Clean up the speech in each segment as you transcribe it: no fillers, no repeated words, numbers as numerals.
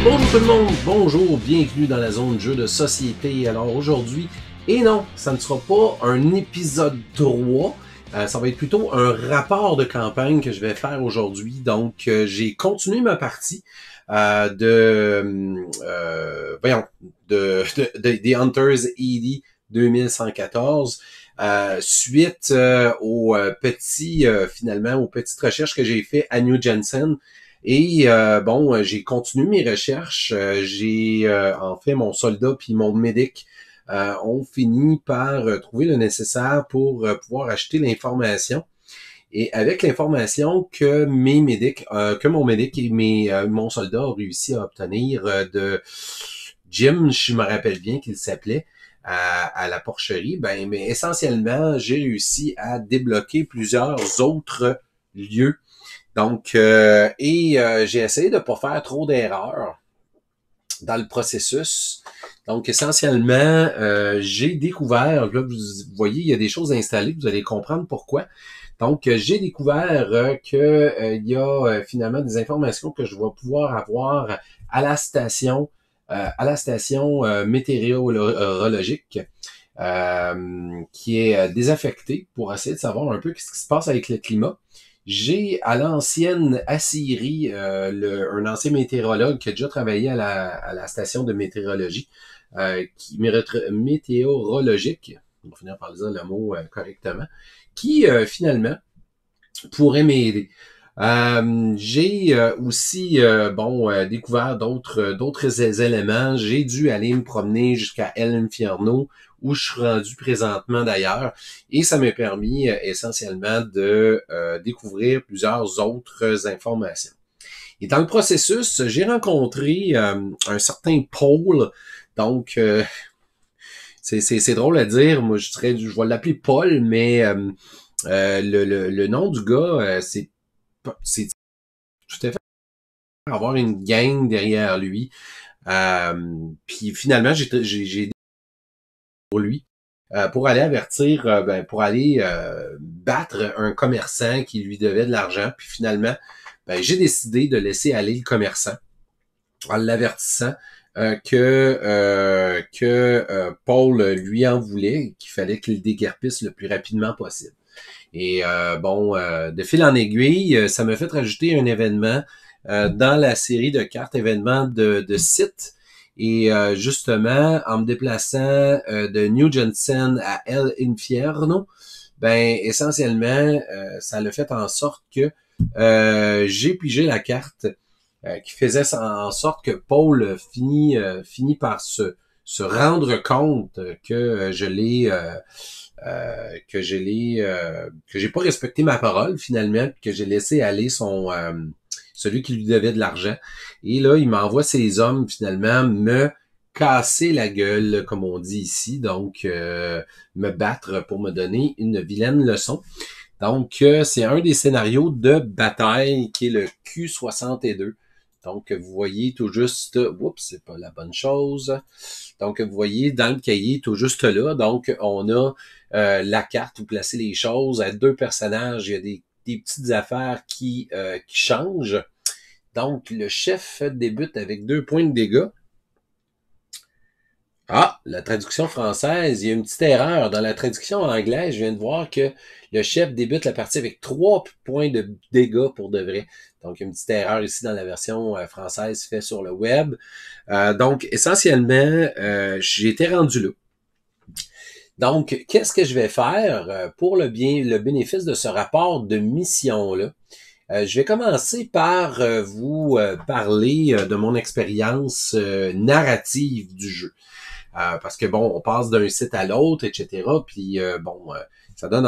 Bonjour tout le monde, bonjour, bienvenue dans la zone jeu de société. Alors aujourd'hui, et non, ça ne sera pas un épisode 3, ça va être plutôt un rapport de campagne que je vais faire aujourd'hui. Donc j'ai continué ma partie des Hunters ED 2114. Suite aux petites recherches que j'ai fait à New Jensen. Et j'ai continué mes recherches. En fait, mon soldat puis mon médic ont fini par trouver le nécessaire pour pouvoir acheter l'information. Et avec l'information que mon médic et mon soldat ont réussi à obtenir de Jim, je me rappelle bien qu'il s'appelait, à la porcherie, mais essentiellement, j'ai réussi à débloquer plusieurs autres lieux. Donc, j'ai essayé de pas faire trop d'erreurs dans le processus. Donc, essentiellement, j'ai découvert, là, vous voyez, il y a des choses installées, vous allez comprendre pourquoi. Donc, j'ai découvert il y a finalement des informations que je vais pouvoir avoir à la station météorologique qui est désaffectée pour essayer de savoir un peu ce qui se passe avec le climat. J'ai à l'ancienne Assyrie un ancien météorologue qui a déjà travaillé à la station de météorologie, météorologique, on va finir par dire le mot correctement, qui finalement pourrait m'aider. J'ai aussi découvert d'autres éléments. J'ai dû aller me promener jusqu'à El Infierno, où je suis rendu présentement d'ailleurs, et ça m'a permis essentiellement de découvrir plusieurs autres informations. Et dans le processus, j'ai rencontré un certain Paul, donc c'est drôle à dire, moi je vais l'appeler Paul, mais le nom du gars, c'est tout à fait avoir une gang derrière lui. Puis finalement, j'ai pour lui pour aller avertir, pour aller battre un commerçant qui lui devait de l'argent. Puis finalement, j'ai décidé de laisser aller le commerçant en l'avertissant que Paul lui en voulait, qu'il fallait qu'il déguerpisse le plus rapidement possible. Et de fil en aiguille, ça m'a fait rajouter un événement dans la série de cartes événements de site. Et justement, en me déplaçant de New Jensen à El Infierno, essentiellement, ça l'a fait en sorte que j'ai pigé la carte qui faisait en sorte que Paul finit par se rendre compte que que j'ai pas respecté ma parole finalement, que j'ai laissé aller celui qui lui devait de l'argent. Et là, il m'envoie ses hommes finalement me casser la gueule, comme on dit ici, donc me battre pour me donner une vilaine leçon. Donc, c'est un des scénarios de bataille qui est le Q62. Donc, vous voyez tout juste... Oups, c'est pas la bonne chose. Donc, vous voyez dans le cahier tout juste là. Donc, on a la carte où placer les choses. À deux personnages, il y a des petites affaires qui changent. Donc, le chef débute avec 2 points de dégâts. Ah, la traduction française, il y a une petite erreur. Dans la traduction anglaise, je viens de voir que le chef débute la partie avec 3 points de dégâts pour de vrai. Donc, il y a une petite erreur ici dans la version française faite sur le web. Donc, essentiellement, j'étais rendu là. Donc, qu'est-ce que je vais faire pour le bénéfice de ce rapport de mission-là? Je vais commencer par vous parler de mon expérience narrative du jeu. Parce que on passe d'un site à l'autre, etc. Puis ça donne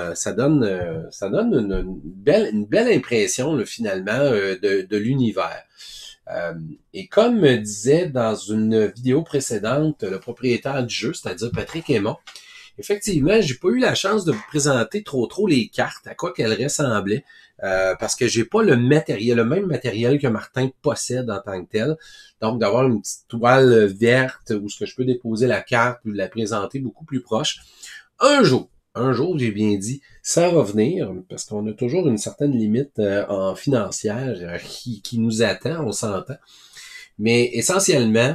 une belle impression là, finalement de l'univers. Et comme me disait dans une vidéo précédente le propriétaire du jeu, c'est-à-dire Patrick Aymon, effectivement, j'ai pas eu la chance de vous présenter trop les cartes, à quoi qu'elles ressemblaient, parce que j'ai pas le même matériel que Martin possède en tant que tel. Donc, d'avoir une petite toile verte où ce que je peux déposer la carte ou la présenter beaucoup plus proche. Un jour, j'ai bien dit, ça va venir, parce qu'on a toujours une certaine limite en financière qui nous attend, on s'entend. Mais essentiellement,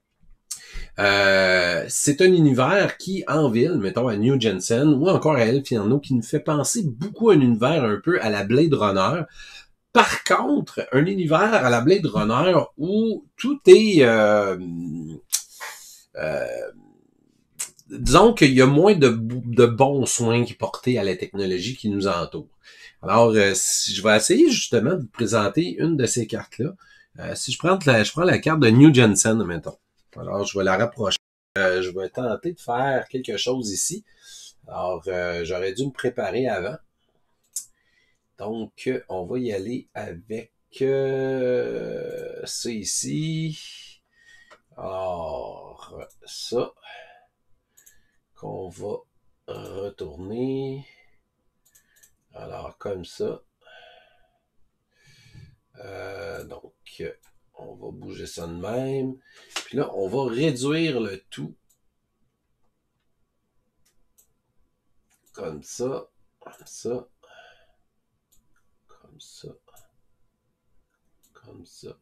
c'est un univers qui, en ville, mettons à New Jensen ou encore à El Fierno, qui nous fait penser beaucoup à un univers un peu à la Blade Runner. Par contre, un univers à la Blade Runner où tout est... disons qu'il y a moins de bons soins qui portés à la technologie qui nous entoure. Alors, je vais essayer justement de vous présenter une de ces cartes-là. Si je prends la carte de New Jensen, mettons. Alors, je vais la rapprocher. Je vais tenter de faire quelque chose ici. Alors, j'aurais dû me préparer avant. Donc, on va y aller avec ça ici. Alors, ça qu'on va retourner. Alors, comme ça. Donc, on va bouger ça de même. Puis là, on va réduire le tout. Comme ça. Comme ça. Comme ça. Comme ça.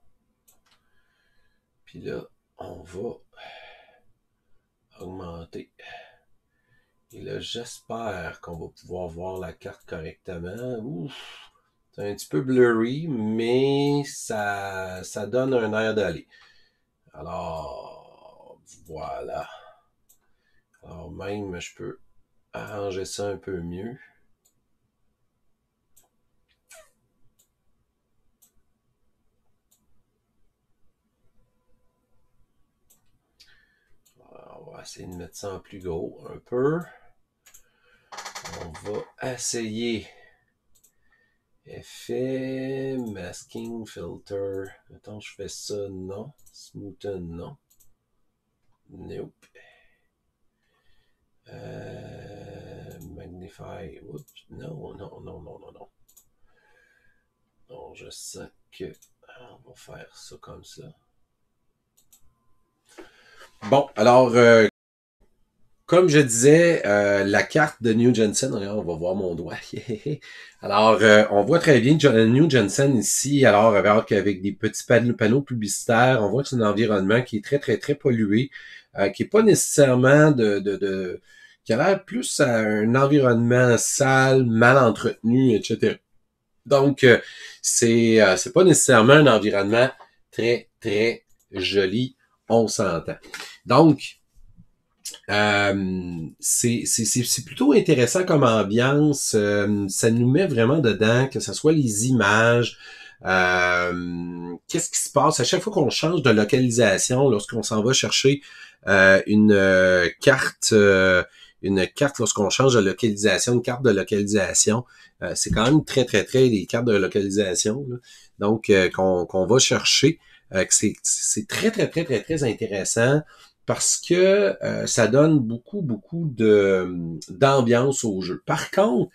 Puis là, on va augmenter. Et là, j'espère qu'on va pouvoir voir la carte correctement. Ouf, c'est un petit peu blurry, mais ça donne un air d'aller. Alors, voilà. Alors même, je peux arranger ça un peu mieux. Alors, on va essayer de mettre ça en plus gros un peu. On va essayer effet, masking, filter. Attends, je fais ça, non. Smoothen, non. Nope. Magnify. Oups. Non. Non, je sens que on va faire ça comme ça. Bon, alors, comme je disais, la carte de New Jensen, on va voir mon doigt. Alors, on voit très bien New Jensen ici, alors avec des petits panneaux publicitaires, on voit que c'est un environnement qui est très, très, très pollué, qui est pas nécessairement qui a l'air plus à un environnement sale, mal entretenu, etc. Donc, c'est pas nécessairement un environnement très, très joli, on s'entend. Donc, c'est plutôt intéressant comme ambiance. Ça nous met vraiment dedans, que ce soit les images. Qu'est-ce qui se passe à chaque fois qu'on change de localisation, lorsqu'on s'en va chercher une carte lorsqu'on change de localisation, une carte de localisation. C'est quand même très, très, très des cartes de localisation, là. Donc, qu'on va chercher. C'est très, très, très, très, très intéressant parce que ça donne beaucoup, beaucoup d'ambiance au jeu. Par contre,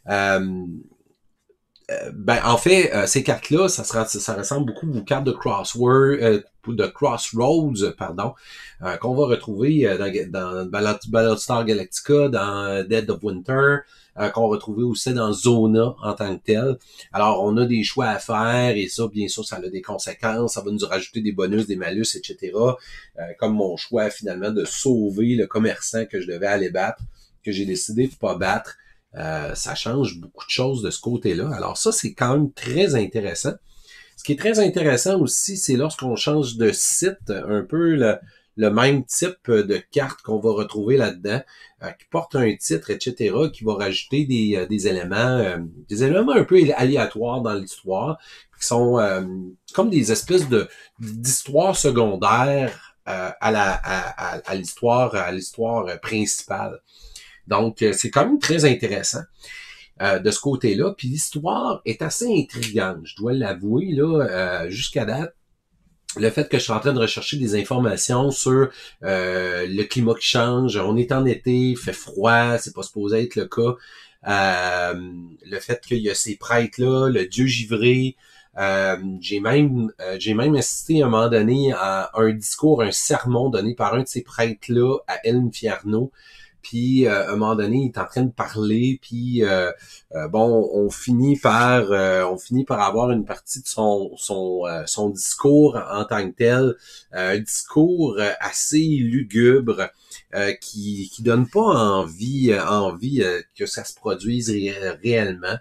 en fait, ces cartes-là, ça ressemble beaucoup aux cartes de Crossroads, pardon, qu'on va retrouver dans Battlestar Galactica, dans Dead of Winter, qu'on va retrouver aussi dans Zona en tant que tel. Alors, on a des choix à faire et ça, bien sûr, ça a des conséquences. Ça va nous rajouter des bonus, des malus, etc. Comme mon choix, finalement, de sauver le commerçant que je devais aller battre, que j'ai décidé de pas battre. Ça change beaucoup de choses de ce côté-là. Alors ça, c'est quand même très intéressant. Ce qui est très intéressant aussi, c'est lorsqu'on change de site, un peu le même type de carte qu'on va retrouver là-dedans, qui porte un titre, etc., qui va rajouter des éléments un peu aléatoires dans l'histoire, qui sont comme des espèces d'histoires secondaires à l'histoire principale. Donc, c'est quand même très intéressant de ce côté-là. Puis l'histoire est assez intrigante, je dois l'avouer, là, jusqu'à date. Le fait que je suis en train de rechercher des informations sur le climat qui change, on est en été, il fait froid, c'est pas supposé être le cas. Le fait qu'il y a ces prêtres-là, le dieu givré, j'ai même assisté à un moment donné à un discours, un sermon donné par un de ces prêtres-là à El Infierno. puis à un moment donné, il est en train de parler, puis bon, on finit par avoir une partie de son discours en tant que tel, un discours assez lugubre, qui donne pas envie que ça se produise réellement.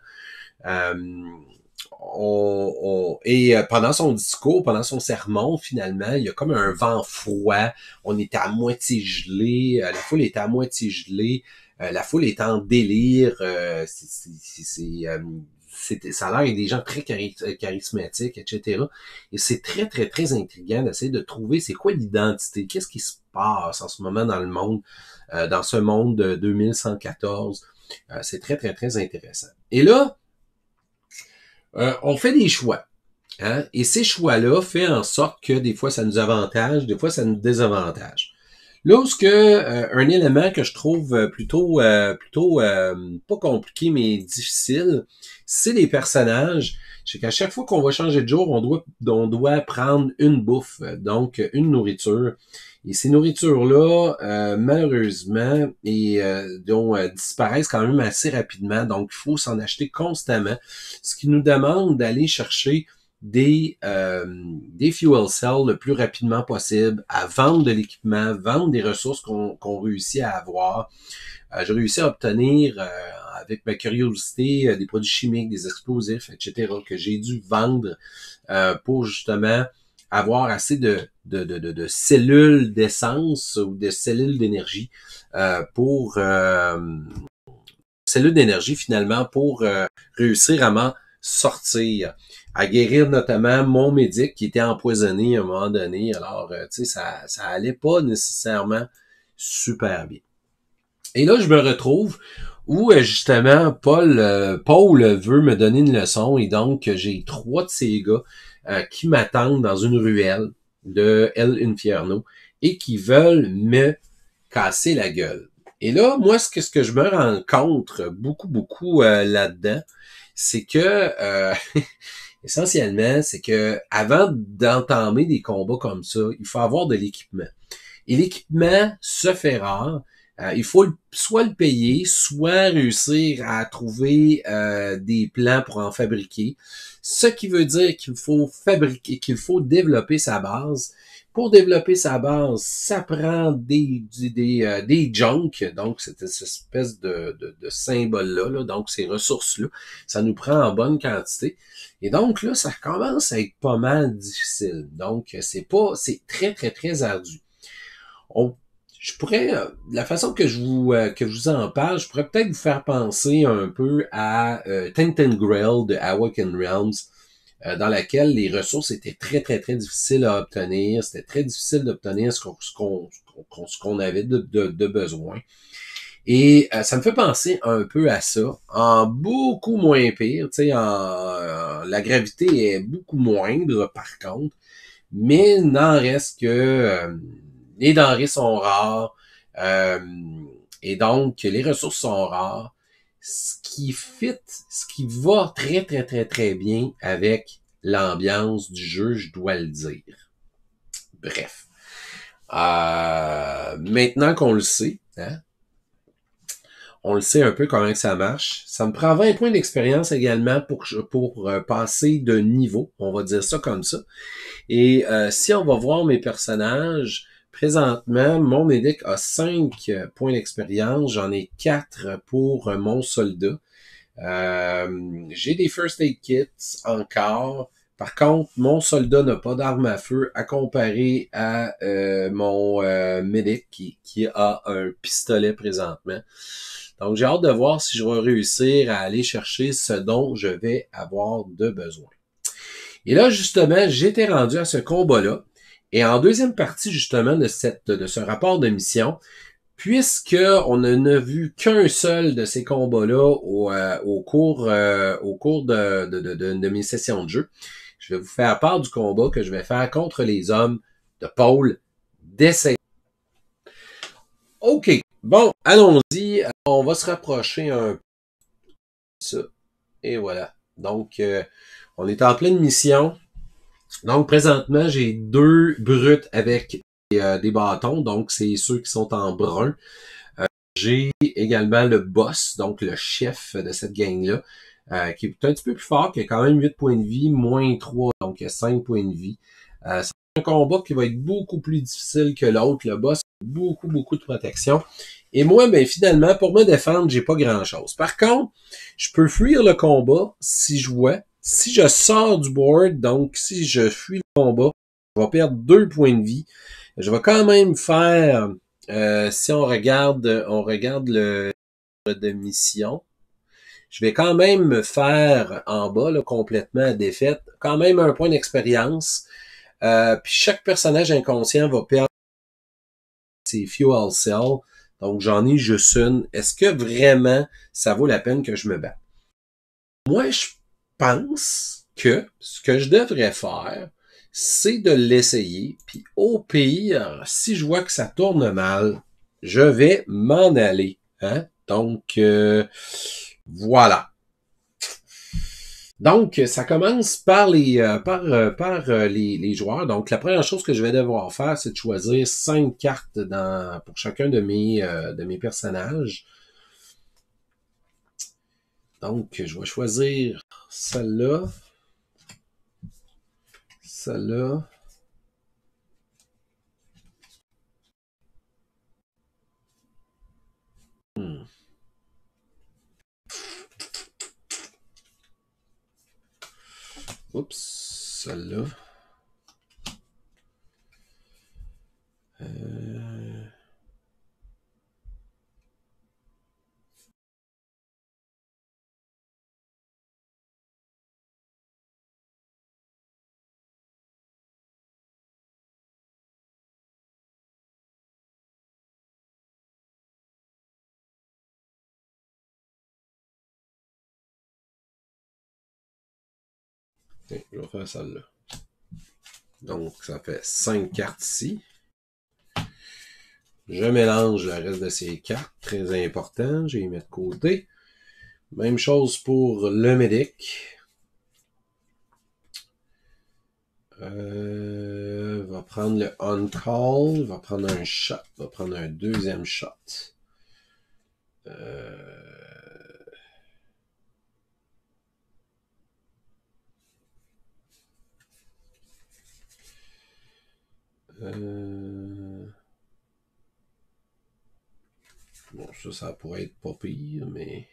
Pendant son discours, pendant son sermon, finalement, il y a comme un vent froid. On était à moitié gelé. La foule était à moitié gelée. La foule est en délire. Ça a l'air des gens très charismatiques, etc. Et c'est très, très, très intriguant d'essayer de trouver c'est quoi l'identité, qu'est-ce qui se passe en ce moment dans le monde, dans ce monde de 2114. C'est très, très, très intéressant. Et là, on fait des choix. Hein? Et ces choix-là font en sorte que des fois, ça nous avantage, des fois, ça nous désavantage. Là où un élément que je trouve plutôt pas compliqué, mais difficile, c'est les personnages. C'est qu'à chaque fois qu'on va changer de jour, on doit prendre une bouffe, donc une nourriture. Et ces nourritures-là, malheureusement, disparaissent quand même assez rapidement. Donc, il faut s'en acheter constamment. Ce qui nous demande d'aller chercher des fuel cells le plus rapidement possible, à vendre de l'équipement, vendre des ressources qu'on réussit à avoir. J'ai réussi à obtenir, avec ma curiosité, des produits chimiques, des explosifs, etc., que j'ai dû vendre pour justement avoir assez de cellules d'essence ou de cellules d'énergie finalement pour réussir à m'en sortir, à guérir notamment mon médic qui était empoisonné à un moment donné. Alors, tu sais, ça allait pas nécessairement super bien. Et là, je me retrouve où, justement, Paul veut me donner une leçon et donc, j'ai 3 de ces gars qui m'attendent dans une ruelle de El Infierno et qui veulent me casser la gueule. Et là, moi, ce que je me rencontre beaucoup là-dedans, c'est que essentiellement, c'est que avant d'entamer des combats comme ça, il faut avoir de l'équipement. Et l'équipement se fait rare. Il faut soit le payer, soit réussir à trouver des plans pour en fabriquer. Ce qui veut dire qu'il faut développer sa base. Pour développer sa base, ça prend des junk, donc cette espèce de symbole-là, donc ces ressources-là, ça nous prend en bonne quantité. Et donc là, ça commence à être pas mal difficile. Donc, c'est très, très, très ardu. La façon que je vous en parle, je pourrais peut-être vous faire penser un peu à Tainted Grail de Awaken Realms, dans laquelle les ressources étaient très, très, très difficiles à obtenir. C'était très difficile d'obtenir ce qu'on avait de besoin. Et ça me fait penser un peu à ça, en beaucoup moins pire. Tu sais, la gravité est beaucoup moindre, par contre, mais n'en reste que les denrées sont rares, et donc les ressources sont rares, ce qui va très, très, très, très bien avec l'ambiance du jeu, je dois le dire. Bref. Maintenant qu'on le sait, hein, on le sait un peu comment ça marche. Ça me prend 20 points d'expérience également pour passer de niveau, on va dire ça comme ça. Et si on va voir mes personnages, présentement, mon médic a 5 points d'expérience. J'en ai 4 pour mon soldat. J'ai des first aid kits encore. Par contre, mon soldat n'a pas d'arme à feu à comparer à mon médic qui a un pistolet présentement. Donc, j'ai hâte de voir si je vais réussir à aller chercher ce dont je vais avoir de besoin. Et là, justement, j'étais rendu à ce combat-là. Et en deuxième partie, justement, de ce rapport de mission, puisque on n'a vu qu'un seul de ces combats-là au cours de mes sessions de jeu, je vais vous faire part du combat que je vais faire contre les hommes de Paul d'essai. OK. Bon, allons-y. On va se rapprocher un peu de ça. Et voilà. Donc, on est en pleine mission. Donc, présentement, j'ai 2 brutes avec des bâtons. Donc, c'est ceux qui sont en brun. J'ai également le boss, donc le chef de cette gang-là, qui est un petit peu plus fort, qui a quand même 8 points de vie, moins 3, donc il a 5 points de vie. C'est un combat qui va être beaucoup plus difficile que l'autre. Le boss a beaucoup, beaucoup de protection. Et moi, ben finalement, pour me défendre, j'ai pas grand-chose. Par contre, je peux fuir le combat si je vois. Si je sors du board, donc si je fuis le combat, je vais perdre 2 points de vie. Je vais quand même faire, si on regarde le de mission, je vais quand même me faire en bas là, complètement à défaite, quand même un point d'expérience. Puis chaque personnage inconscient va perdre ses fuel cells. Donc j'en ai juste une. Est-ce que vraiment ça vaut la peine que je me batte? Moi, je pense que ce que je devrais faire, c'est de l'essayer. Puis au pire, si je vois que ça tourne mal, je vais m'en aller. Hein? Donc, voilà. Donc, ça commence par les joueurs. Donc, la première chose que je vais devoir faire, c'est de choisir 5 cartes pour chacun de mes personnages. Donc, je vais choisir celle-là, celle-là. Oups, celle-là. Okay, je vais faire celle-là. Donc, ça fait 5 cartes ici. Je mélange le reste de ces cartes, très important, je vais les mettre de côté. Même chose pour le médic. Va prendre le on-call, va prendre un shot, va prendre un deuxième shot. Bon, ça pourrait être pas pire, mais...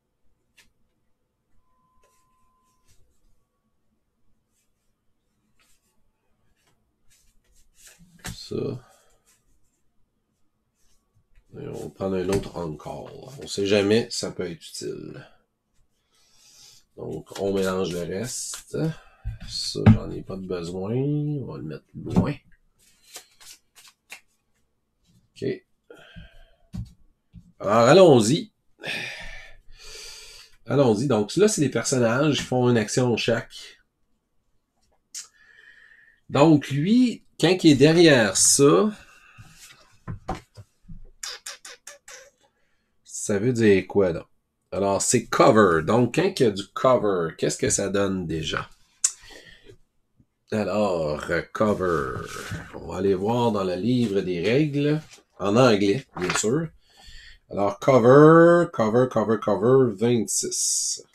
Ça... Et on va prendre un autre on-call. On sait jamais, ça peut être utile. Donc, on mélange le reste. Ça, j'en ai pas de besoin. On va le mettre loin. OK. Alors, allons-y. Allons-y. Donc, là, c'est les personnages qui font une action chaque. Donc, lui, quand il est derrière ça, ça veut dire quoi, donc? Alors, c'est cover. Donc, quand il y a du cover, qu'est-ce que ça donne déjà? Alors, cover. On va aller voir dans le livre des règles, en anglais, bien sûr. Alors, cover, 26.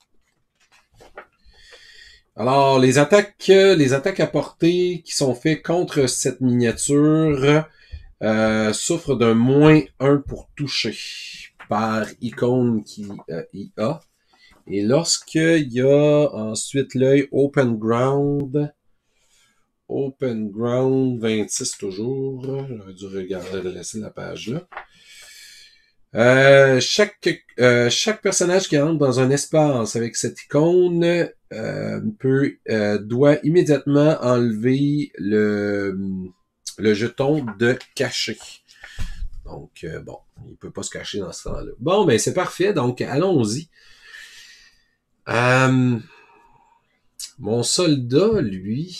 Alors, les attaques à portée qui sont faites contre cette miniature souffrent d'un -1 pour toucher par icône qui y a. Et lorsqu'il y a ensuite l'œil Open Ground 26 toujours, j'aurais dû regarder, laisser la page là. Chaque personnage qui entre dans un espace avec cette icône doit immédiatement enlever le jeton de cacher. Donc, bon, il peut pas se cacher dans ce temps-là. Bon, ben c'est parfait, donc allons-y. Mon soldat, lui,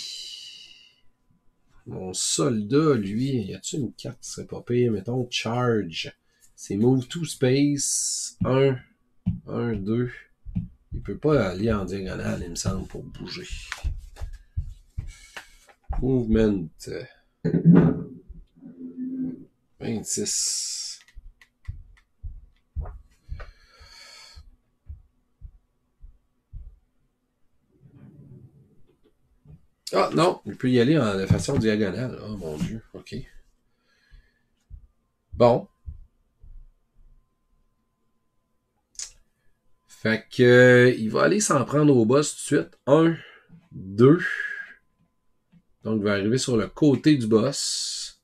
y a-t-il une carte qui serait pas pire? Mettons, charge. C'est move to space. 1, 2. Il peut pas aller en diagonale, il me semble, pour bouger. Movement. 26. Ah non, il peut y aller de façon diagonale. Oh mon Dieu, ok. Bon. Fait que il va aller s'en prendre au boss tout de suite. Un, deux. Donc il va arriver sur le côté du boss.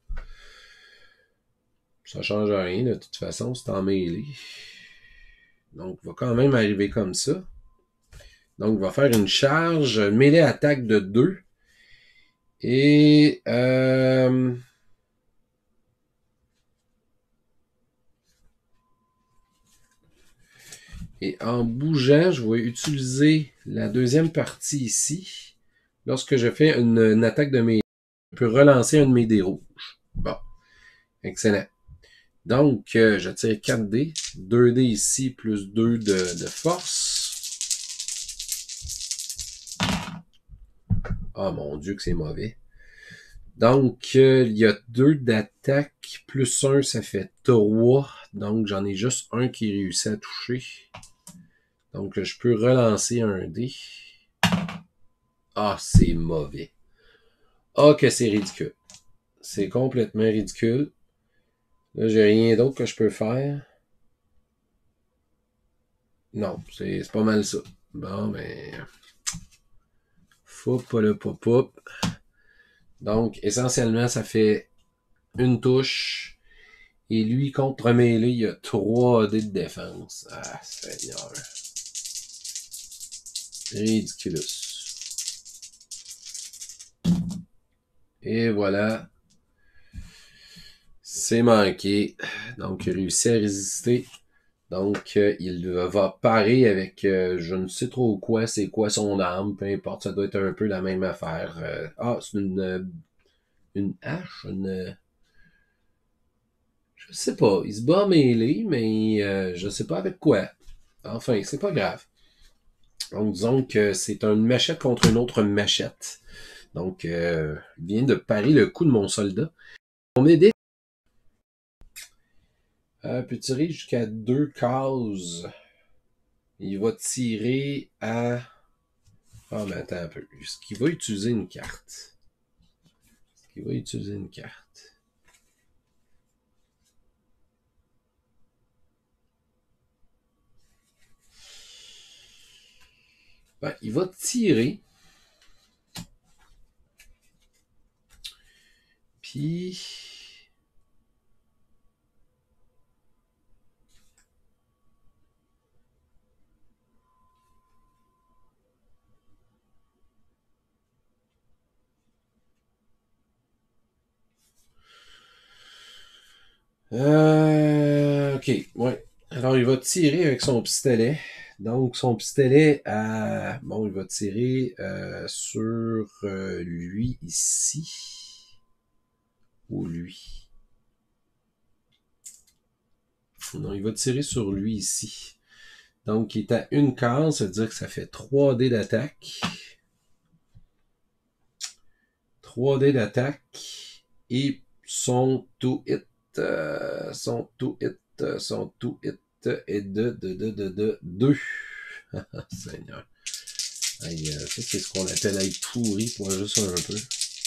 Ça change rien de toute façon, c'est en mêlée. Donc il va quand même arriver comme ça. Donc il va faire une charge, mêlée attaque de 2. Et en bougeant, je vais utiliser la deuxième partie ici. Lorsque je fais une attaque de mes... Je peux relancer un de mes dés rouges. Bon, excellent. Donc, je tire 4 dés. 2 dés ici, plus 2 de force. Ah, mon Dieu que c'est mauvais. Donc, il y a 2 d'attaque, plus 1, ça fait 3. Donc, j'en ai juste un qui réussit à toucher. Donc, je peux relancer un dé. Ah, c'est mauvais. Ah, que c'est ridicule. C'est complètement ridicule. Là, j'ai rien d'autre que je peux faire. Non, c'est pas mal ça. Bon, ben... Foup, pas le pop-up. Donc, essentiellement, ça fait une touche. Et lui, contre mêlée, il y a 3 dés de défense. Ah, Seigneur. Ridiculous. Et voilà. C'est manqué. Donc, il réussit à résister. Donc, il va parer avec je ne sais trop quoi, c'est quoi son arme, peu importe, ça doit être un peu la même affaire. C'est une hache, je sais pas, il se bat mêlé, mais je sais pas avec quoi. Enfin, c'est pas grave. Donc, disons que c'est une machette contre une autre machette. Donc, il vient de parer le coup de mon soldat. On m'aide. Peut tirer jusqu'à 2 cases. Il va tirer à... Ah, mais attends un peu. Est-ce qu'il va utiliser une carte? Est-ce qu'il va utiliser une carte? Ben, il va tirer. Puis... OK, ouais. Alors, il va tirer avec son pistolet. Donc, son pistolet, bon, il va tirer sur lui ici. Ou lui. Non, il va tirer sur lui ici. Donc, il est à une case, ça veut dire que ça fait 3 dés d'attaque. 3 dés d'attaque. Et son to hit, son to hit est de 2. Seigneur. Aïe, ça, c'est ce qu'on appelle être pourri pour juste un peu.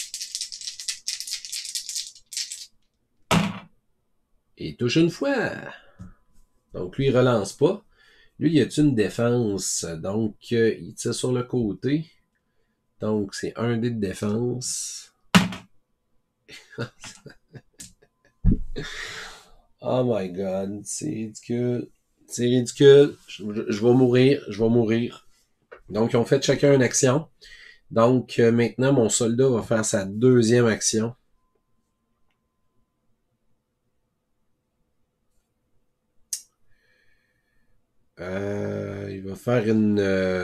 Et il touche une fois. Donc, lui, il relance pas. Lui, il a une défense. Donc, il tire sur le côté. Donc, c'est un dé de défense. Oh my god, c'est ridicule. C'est ridicule. Je vais mourir. Je vais mourir. Donc, ils ont fait chacun une action. Donc, maintenant, mon soldat va faire sa deuxième action. Il va faire une...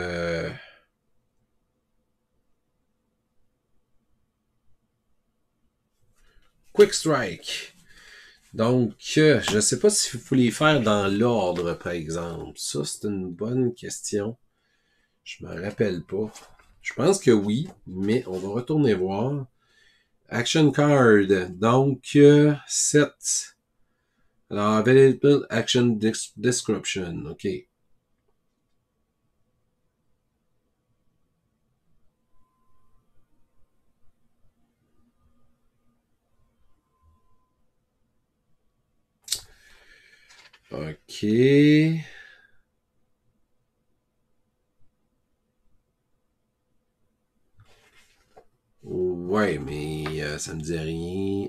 Quick Strike. Donc, je ne sais pas s'il faut les faire dans l'ordre, par exemple. Ça, c'est une bonne question. Je me rappelle pas. Je pense que oui, mais on va retourner voir. Action card. Donc, 7. Alors, available action description. OK. OK. Ouais, mais ça me dit rien.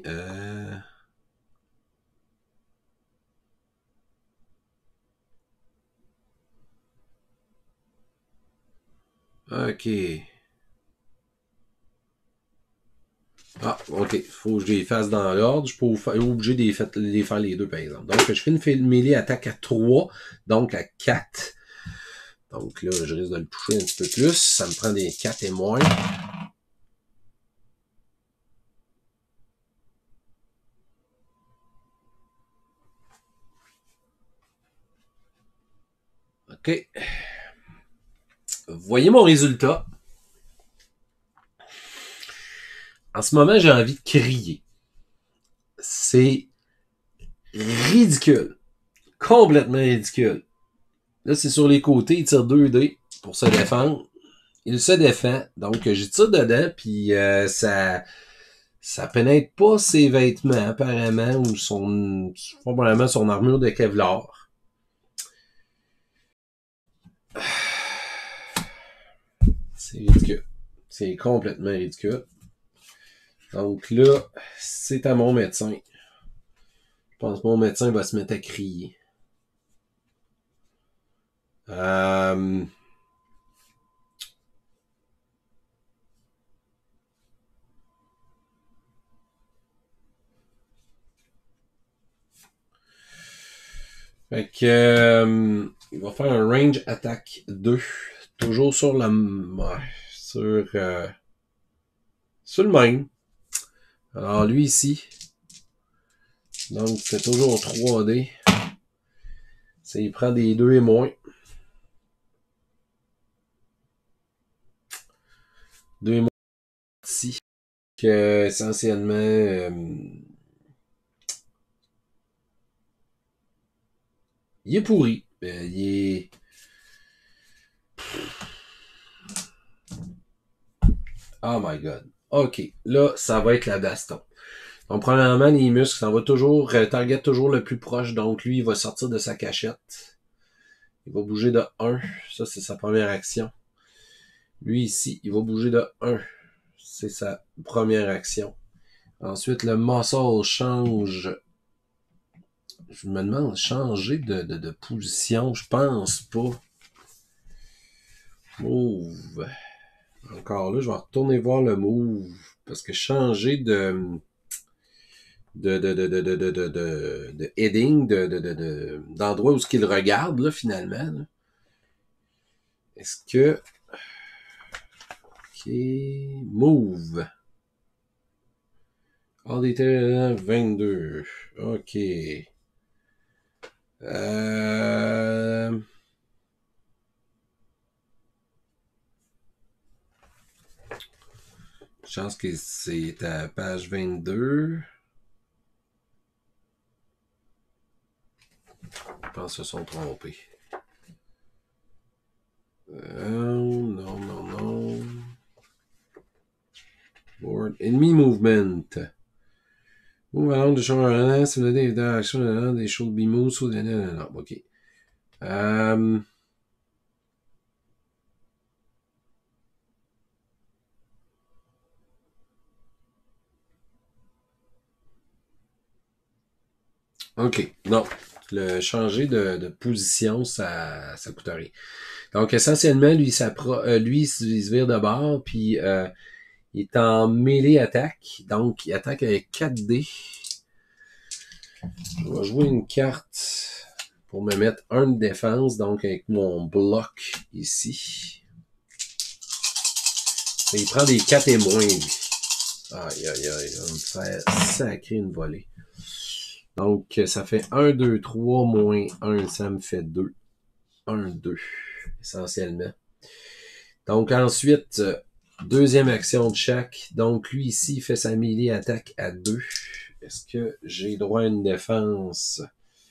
OK. Ah, OK. Faut que je les fasse dans l'ordre. Je suis pas obligé de les faire les deux, par exemple. Donc, je fais une mêlée attaque à 3, donc à 4. Donc là, je risque de le toucher un petit peu plus. Ça me prend des 4 et moins. OK. Voyez mon résultat. En ce moment, j'ai envie de crier. C'est ridicule. Complètement ridicule. Là, c'est sur les côtés. Il tire 2 dés pour se défendre. Il se défend. Donc, je tire dedans, puis ça pénètre pas ses vêtements, apparemment, ou probablement son armure de Kevlar. C'est ridicule. C'est complètement ridicule. Donc là, c'est à mon médecin. Je pense que mon médecin va se mettre à crier. Fait que il va faire un range attack 2. Toujours sur la sur le même. Alors lui ici. Donc c'est toujours 3D. Ça il prend des 2 et moins. 2 et moins ici. Que essentiellement il est pourri. Il est. Oh my god. OK. Là, ça va être la baston. Donc, premièrement, les muscles, ça va toujours, target toujours le plus proche. Donc, lui, il va sortir de sa cachette. Il va bouger de 1. Ça, c'est sa première action. Lui, ici, il va bouger de 1. C'est sa première action. Ensuite, le muscle change. Je me demande, changer de position. Je pense pas. Move. Encore là, je vais retourner voir le move. Parce que changer de heading, d'endroit où ce qu'il regarde, là, finalement. Là. Est-ce que. OK. Move. All detail 22. OK. Je pense que c'est à page 22. Je pense qu'ils se sont trompés. Non, non, non. Board. Enemy movement. Move around the shoulder, simulating the action, they should be moved so non, OK. OK. Non. Le changer de position, ça coûte rien. Donc, essentiellement, lui, il se vire de bord, puis il est en mêlée attaque. Donc, il attaque avec 4 dés. Je vais jouer une carte pour me mettre un de défense, donc avec mon bloc ici. Il prend des 4 et moins, lui. Aïe, aïe, aïe, il va me faire sacrer une volée. Donc, ça fait 1, 2, 3 moins 1, ça me fait 2. 1, 2, essentiellement. Donc, ensuite, deuxième action de chaque. Donc, lui ici, il fait sa mêlée attaque à 2. Est-ce que j'ai droit à une défense?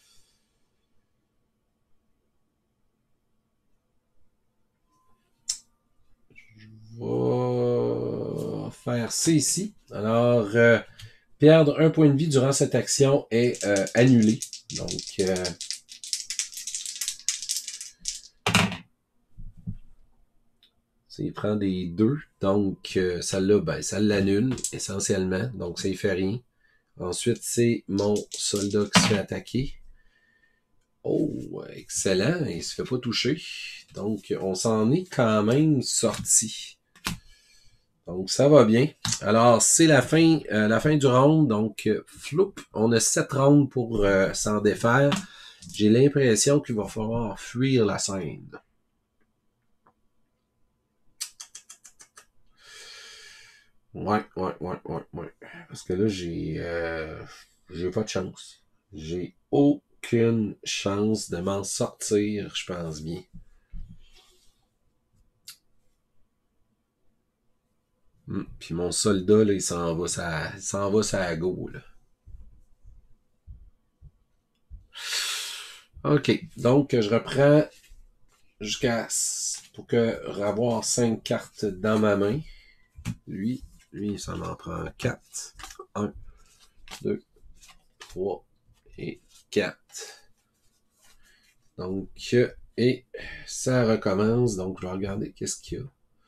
Je vais faire C ici. Alors, perdre un point de vie durant cette action est annulé. Donc, Il prend des 2. Donc, celle-là, ben, ça l'annule essentiellement. Donc, ça y fait rien. Ensuite, c'est mon soldat qui se fait attaquer. Oh, excellent. Il se fait pas toucher. Donc, on s'en est quand même sorti. Donc, ça va bien. Alors, c'est la fin du round. Donc, floup, on a 7 rounds pour s'en défaire. J'ai l'impression qu'il va falloir fuir la scène. Ouais. Parce que là, j'ai pas de chance. J'ai aucune chance de m'en sortir, je pense bien. Puis mon soldat, là, il s'en va ça go, là. OK. Donc, je reprends jusqu'à pour avoir 5 cartes dans ma main. Lui, ça m'en prend 4. 1, 2, 3 et 4. Donc, et ça recommence. Donc, je vais regarder qu'est-ce qu'il y a.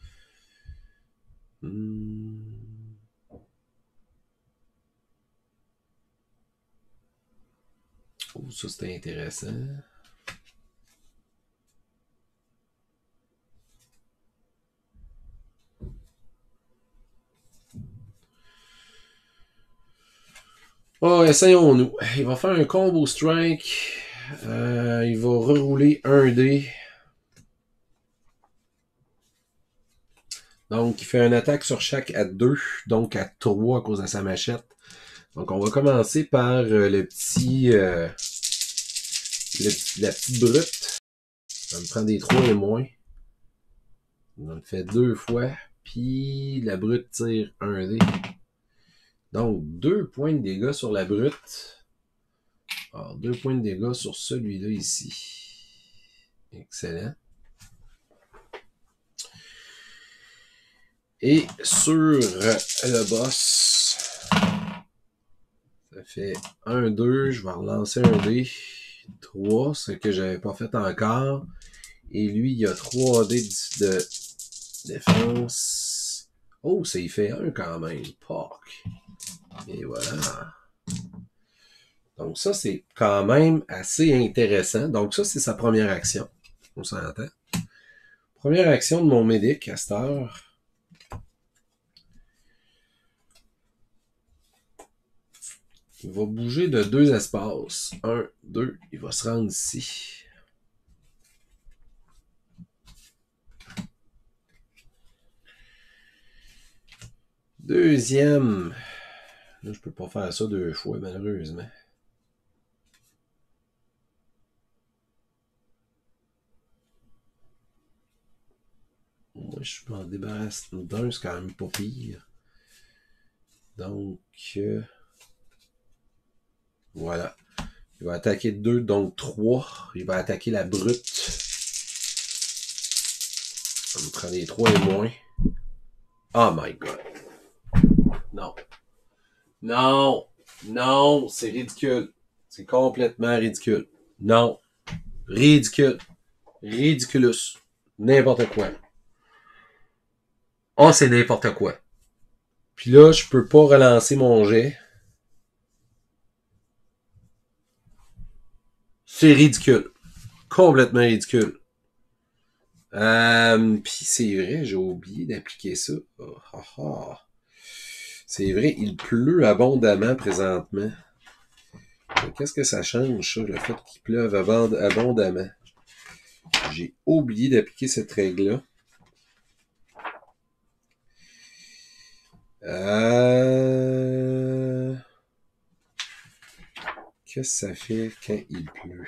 Oh, ça, c'était intéressant. Oh, essayons-nous. Il va faire un combo strike. Il va rerouler un dé. Donc, il fait une attaque sur chaque à 2, donc à 3 à cause de sa machette. Donc, on va commencer par la petite brute. Ça me prend des 3 et moins. On le fait 2 fois. Puis, la brute tire un dé. Donc, 2 points de dégâts sur la brute. Alors, 2 points de dégâts sur celui-là ici. Excellent. Et sur le boss, ça fait 1, 2. Je vais relancer un dé. 3, ce que j'avais pas fait encore. Et lui, il a 3 dés de défense. Oh, ça y fait 1 quand même. Porc. Et voilà. Donc ça, c'est quand même assez intéressant. Donc ça, c'est sa première action. On s'entend. Première action de mon médic à cette heure. Il va bouger de 2 espaces. 1, 2. Il va se rendre ici. Deuxième. Là, je peux pas faire ça 2 fois, malheureusement. Moi, je m'en débarrasse d'un, c'est quand même pas pire. Donc, voilà. Il va attaquer 2, donc 3. Il va attaquer la brute. Ça me prend les 3 et moins. Oh my god. Non. Non. Non, c'est ridicule. C'est complètement ridicule. Non. Ridicule. Ridiculous. N'importe quoi. Oh, c'est n'importe quoi. Puis là, je peux pas relancer mon jet. C'est ridicule. Complètement ridicule. Puis c'est vrai, j'ai oublié d'appliquer ça. Oh, oh, oh. C'est vrai, il pleut abondamment présentement. Qu'est-ce que ça change, ça, le fait qu'il pleuve abondamment? J'ai oublié d'appliquer cette règle-là. Qu'est-ce que ça fait quand il pleut?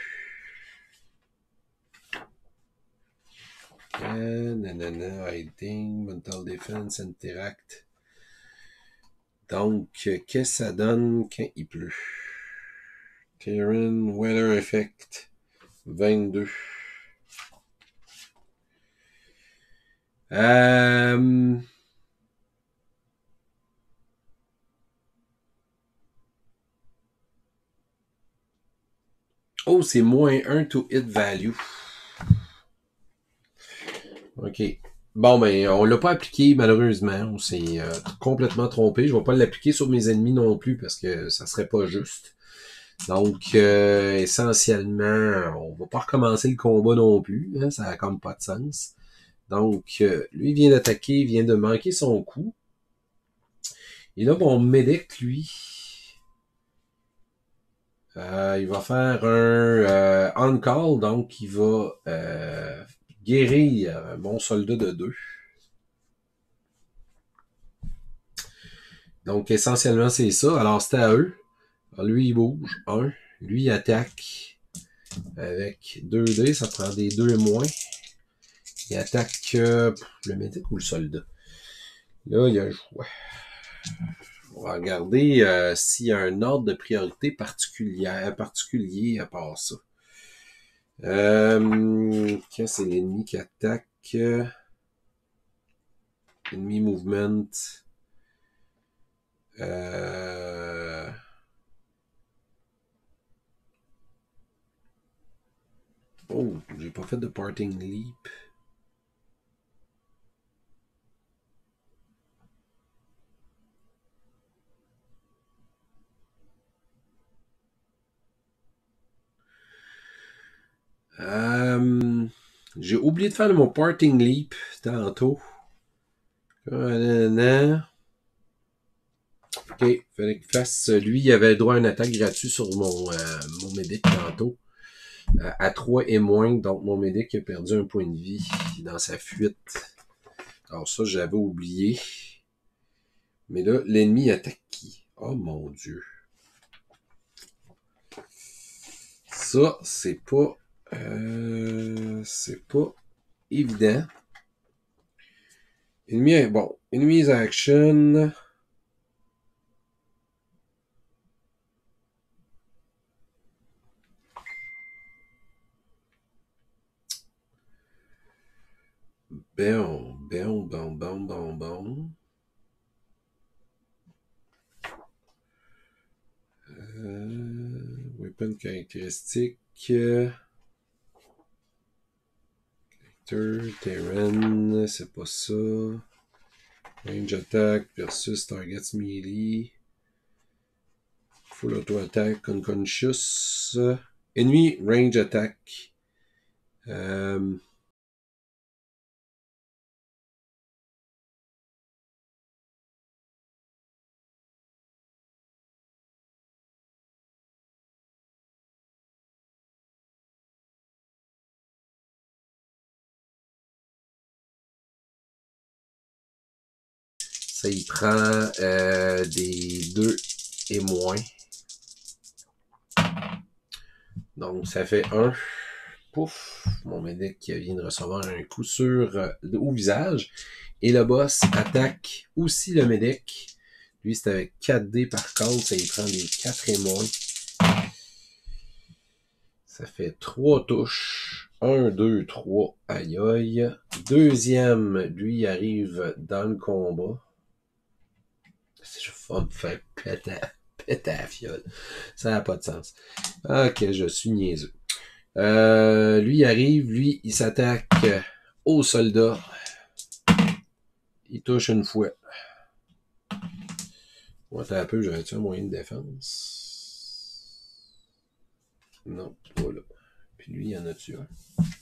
Hiding, mental defense, interact. Donc, qu'est-ce que ça donne quand il pleut? Terran, weather effect, 22. Oh, c'est -1 to hit value. OK. Bon, ben, on l'a pas appliqué, malheureusement. On s'est complètement trompé. Je vais pas l'appliquer sur mes ennemis non plus parce que ça serait pas juste. Donc, essentiellement, on va pas recommencer le combat non plus. Hein, ça a comme pas de sens. Donc, lui vient d'attaquer, il vient de manquer son coup. Et là, mon médic, lui, il va faire un on-call, donc il va guérir mon soldat de 2. Donc, essentiellement, c'est ça. Alors, c'était à eux. Alors, lui, il bouge. 1. Lui, il attaque avec 2 dés. Ça prend des 2 et moins. Il attaque le médic ou le soldat. Là, il a joué. On va regarder s'il y a un ordre de priorité particulier à part ça. Quand c'est l'ennemi qui attaque, ennemi movement, oh, j'ai pas fait de parting leap. J'ai oublié de faire mon parting leap tantôt. Ok, fallait qu'il fasse. Lui, il avait droit à une attaque gratuite sur mon médic tantôt. À 3 et moins, donc mon médic a perdu un point de vie dans sa fuite. Alors ça, j'avais oublié. Mais là, l'ennemi attaque qui? Oh mon Dieu. Ça, c'est pas évident. Ennemi, bon, enemies action. Bon. Weapon caractéristique. Terran, c'est pas ça. Range attack versus targets melee. Full auto attack, unconscious. Ennemi range attack. Ça y prend des 2 et moins. Donc ça fait 1. Pouf, mon médic vient de recevoir un coup au visage. Et le boss attaque aussi le médic. Lui, c'est avec 4 dés par contre. Ça y prend des 4 et moins. Ça fait 3 touches. 1, 2, 3. Aïe aïe. Deuxième, lui, arrive dans le combat. Je vais me faire péter à la fiole. Ça n'a pas de sens. Ok, je suis niaiseux. Lui arrive, lui, il s'attaque au soldat. Il touche une fois. Moi, t'as un peu, j'aurais-tu un moyen de défense? Non, pas là. Puis lui, il y en a-tu un?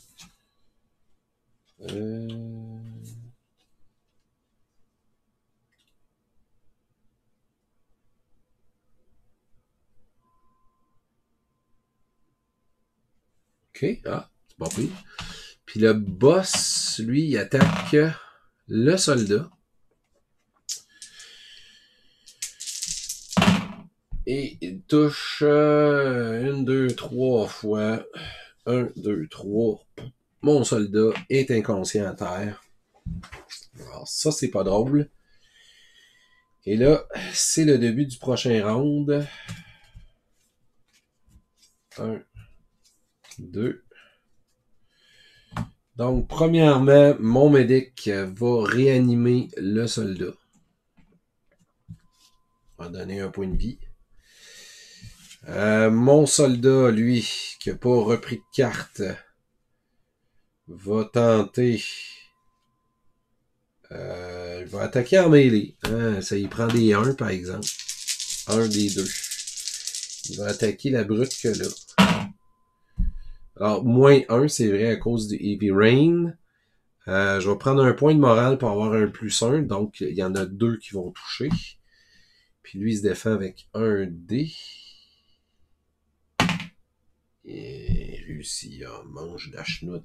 Ok, c'est pas pire. Puis le boss, lui, il attaque le soldat. Et il touche 1, 2, 3 fois. 1, 2, 3. Mon soldat est inconscient à terre. Alors ça, c'est pas drôle. Et là, c'est le début du prochain round. 1, 2. Donc, premièrement, mon médic va réanimer le soldat. Va donner un point de vie. Mon soldat, lui, qui n'a pas repris de carte, va tenter Il va attaquer en mêlée. Hein? Ça y prend des 1, par exemple. Un des deux. Il va attaquer la brute que là. Alors, -1, c'est vrai, à cause du Heavy Rain. Je vais prendre un point de morale pour avoir un +1. Donc, il y en a 2 qui vont toucher. Puis lui, il se défend avec un dé. Et réussit à mange la chenoute.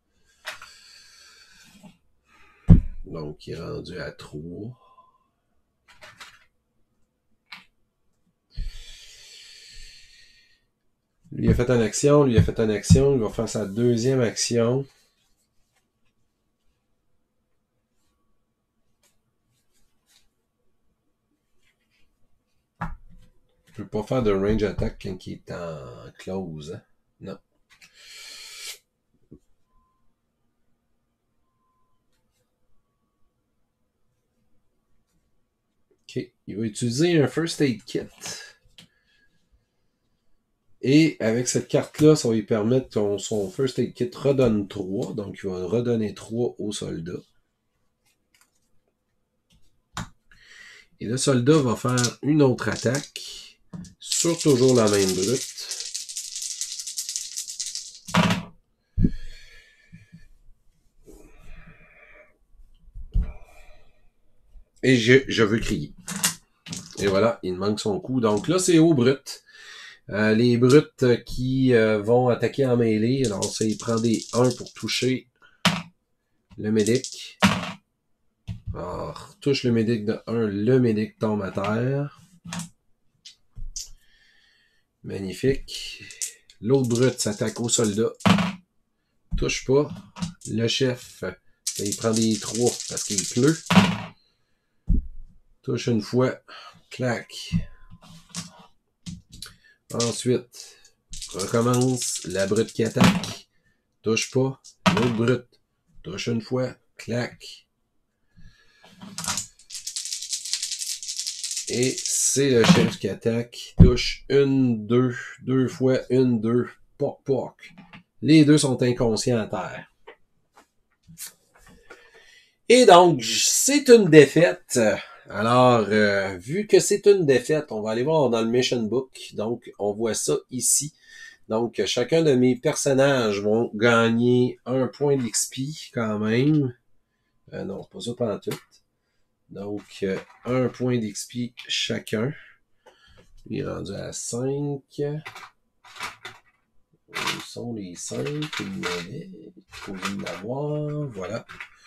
Donc, il est rendu à 3. Lui a fait une action, lui a fait une action. Il va faire sa deuxième action. Je peux pas faire de range attack quand il est en close. Hein? Non. OK. Il va utiliser un First Aid Kit. Et avec cette carte-là, ça va lui permettre que son First Aid Kit redonne 3. Donc, il va redonner 3 au soldat. Et le soldat va faire une autre attaque sur toujours la même brute. Et je veux crier. Et voilà, il manque son coup. Donc là, c'est aux brutes. Les brutes qui vont attaquer en mêlée. Alors ça, il prend des 1 pour toucher le médic. Alors, touche le médic de 1, le médic tombe à terre. Magnifique. L'autre brute s'attaque au soldat. Touche pas. Le chef, il prend des 3 parce qu'il pleut. Touche une fois. Clac. Ensuite, recommence. La brute qui attaque. Touche pas. L'autre brute. Touche une fois. Clac. Et c'est le chef qui attaque. Touche 1, 2, 2 fois, 1, 2. Poc, poc. Les deux sont inconscients à terre. Et donc, c'est une défaite. Alors, vu que c'est une défaite, on va aller voir dans le Mission Book. Donc, on voit ça ici. Donc, chacun de mes personnages vont gagner un point d'XP quand même. Non, c'est pas ça pendant tout. Donc, un point d'XP chacun. Il est rendu à 5. Où sont les 5? Il faut l'avoir. Voilà.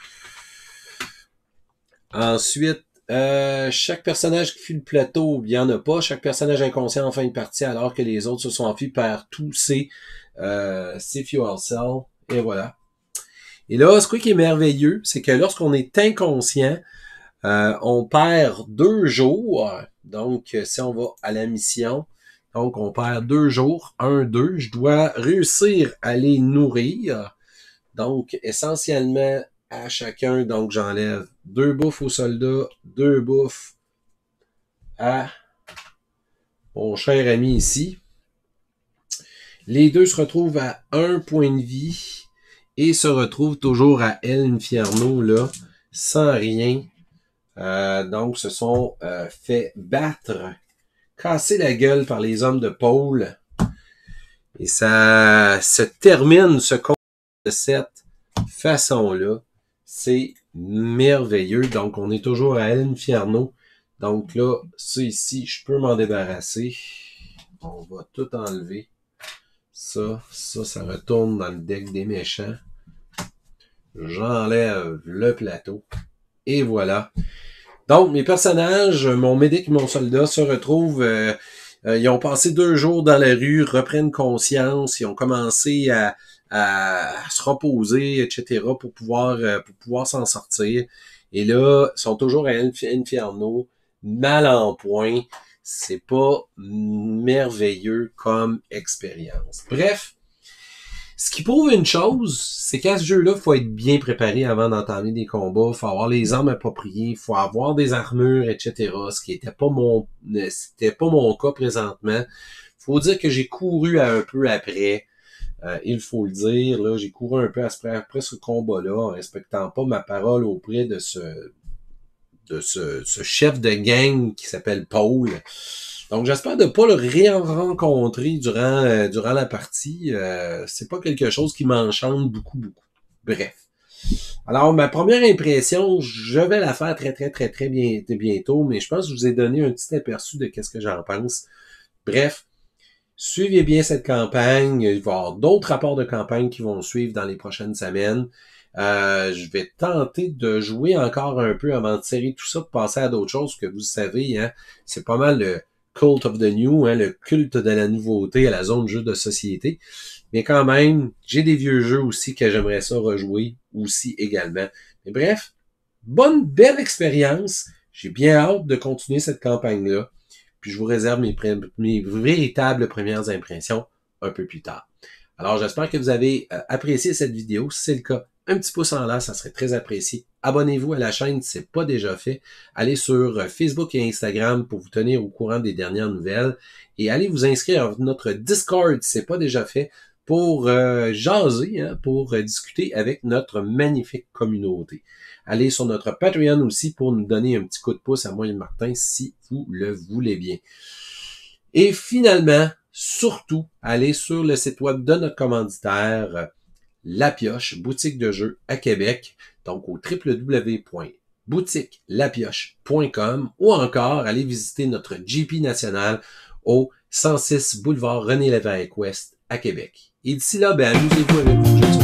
Ensuite, chaque personnage qui fuit le plateau, il n'y en a pas. Chaque personnage inconscient en fin de partie, alors que les autres se sont enfuis par tous ces fuel cells. Et voilà. Et là, ce qui est merveilleux, c'est que lorsqu'on est inconscient, on perd 2 jours. Donc, si on va à la mission, donc on perd 2 jours, 1, 2. Je dois réussir à les nourrir. Donc, essentiellement, à chacun, donc j'enlève 2 bouffes aux soldats, 2 bouffes à mon cher ami ici. Les deux se retrouvent à 1 point de vie et se retrouvent toujours à El Infierno, là, sans rien. Donc, se sont fait battre, casser la gueule par les hommes de Paul. Et ça se termine ce combat de cette façon-là. C'est merveilleux. Donc, on est toujours à El Infierno. Donc là, ça ici, je peux m'en débarrasser. On va tout enlever. Ça retourne dans le deck des méchants. J'enlève le plateau. Et voilà. Donc, mes personnages, mon médic et mon soldat se retrouvent... ils ont passé 2 jours dans la rue, reprennent conscience, ils ont commencé à se reposer, etc., pour pouvoir s'en sortir. Et là, ils sont toujours à Infierno, mal en point. C'est pas merveilleux comme expérience. Bref, ce qui prouve une chose, c'est qu'à ce jeu-là, il faut être bien préparé avant d'entamer des combats, il faut avoir les armes appropriées, il faut avoir des armures, etc., ce qui c'était pas mon cas présentement. Faut dire que j'ai couru un peu après. Il faut le dire, là, j'ai couru un peu après ce combat-là, en respectant pas ma parole auprès de ce chef de gang qui s'appelle Paul. Donc, j'espère de pas le rencontrer durant la partie. C'est pas quelque chose qui m'enchante beaucoup, beaucoup. Bref. Alors, ma première impression, je vais la faire très bientôt, mais je pense que je vous ai donné un petit aperçu de qu'est-ce que j'en pense. Bref, suivez bien cette campagne. Il va y avoir d'autres rapports de campagne qui vont suivre dans les prochaines semaines. Je vais tenter de jouer encore un peu avant de tirer tout ça, de passer à d'autres choses, que vous savez, hein, c'est pas mal le cult of the new, hein, le culte de la nouveauté à la zone jeu de société. Mais quand même, j'ai des vieux jeux aussi que j'aimerais ça rejouer aussi également. Mais bref, belle expérience. J'ai bien hâte de continuer cette campagne-là. Puis je vous réserve mes véritables premières impressions un peu plus tard. Alors, j'espère que vous avez apprécié cette vidéo. Si c'est le cas, un petit pouce en l'air, ça serait très apprécié. Abonnez-vous à la chaîne si ce n'est pas déjà fait. Allez sur Facebook et Instagram pour vous tenir au courant des dernières nouvelles. Et allez vous inscrire à notre Discord si ce n'est pas déjà fait pour jaser, hein, pour discuter avec notre magnifique communauté. Allez sur notre Patreon aussi pour nous donner un petit coup de pouce à moi et Martin si vous le voulez bien. Et finalement, surtout, allez sur le site web de notre commanditaire, La Pioche, boutique de jeux à Québec, donc au www.boutiquelapioche.com ou encore allez visiter notre GP national au 106 boulevard René-Lévesque-Ouest à Québec. Et d'ici là, amusez-vous avec vos jeux.